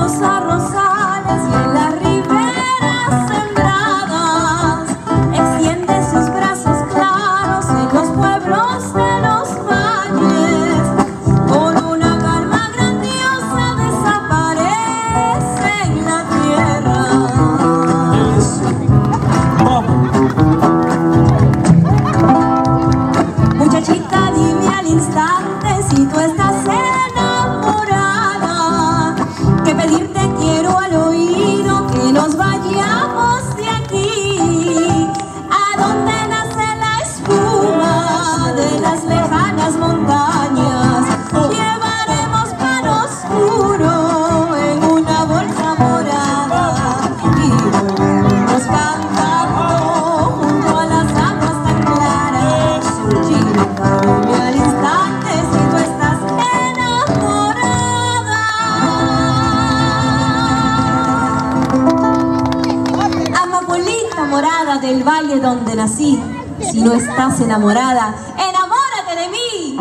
los arrozales y en las riberas sembradas, extiende sus brazos claros en los pueblos de los valles. Con una calma grandiosa desaparece en la tierra. Muchachita, dime al instante si tú estás enamorada, que pedirte quiero al oído que nos vayamos de aquí, a donde nace la espuma de las lejanas montañas. Llevaremos pan oscuro en una bolsa morada y volveremos cantando junto a las aguas tan claras. Chinita, dime al instante si tú estás enamorada. Amapolita morada del valle donde nací, si no estás enamorada, enamórate de mí.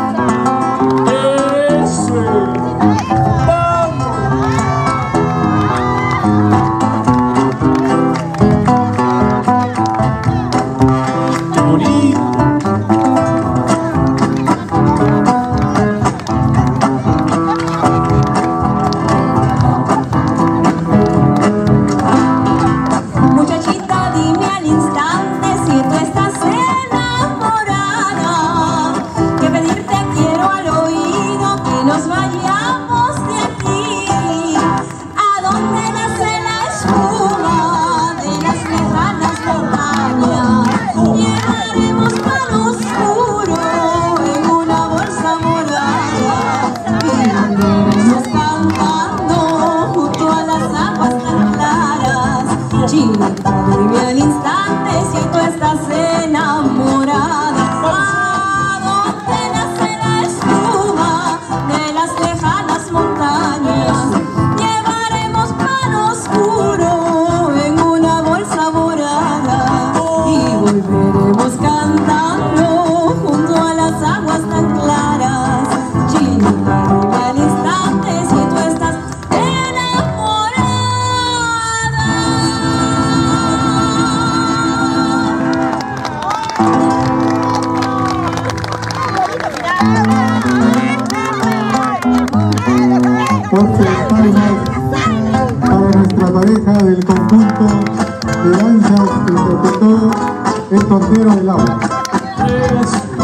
Muchachita, dime al instante si tú estás enamorada, que pedirte quiero al oído que nos vayamos de aquí, a donde nace la espuma de las lejanas montañas. Llevaremos pan oscuro en una bolsa morada y andaremos cantando junto a las aguas tan claras. Chinita, dime al instante si tú estás enamorada, a donde nace la espuma de las lejanas montañas. Llevaremos pan oscuro en una bolsa morada y volveremos cantando junto a las aguas tan claras. Chinita, dime al instante si tú estás enamorada. Fuertes palmas para nuestra pareja del conjunto de danzas que interpretó El Tortero del Agua.